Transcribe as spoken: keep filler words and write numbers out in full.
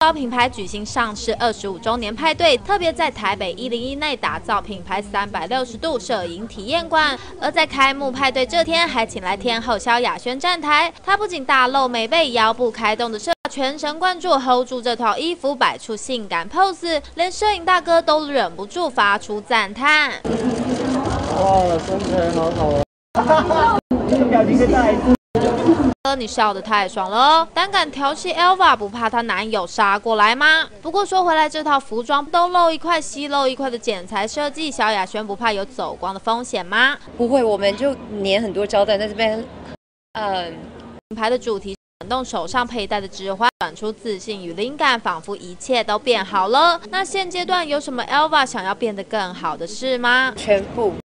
高品牌举行上市二十五周年派对，特别在台北一零一内打造品牌三百六十度摄影体验馆。而在开幕派对这天，还请来天后萧亚轩站台，她不仅大露美背，腰部开动的摄全神贯注 hold 住这套衣服，摆出性感 pose， 连摄影大哥都忍不住发出赞叹。 哇，身材好好哦！这个表情可以再来一次。 哥，你笑得太爽了哦！胆敢调戏 Elva， 不怕她男友杀过来吗？不过说回来，这套服装东露一块西露一块的剪裁设计，萧亚轩不怕有走光的风险吗？ 不会，我们就粘很多胶带在这边。嗯， 品牌的主题转动手上佩戴的指环，转出自信与灵感，仿佛一切都变好了。那现阶段有什么 Elva 想要变得更好的事吗？ 全部。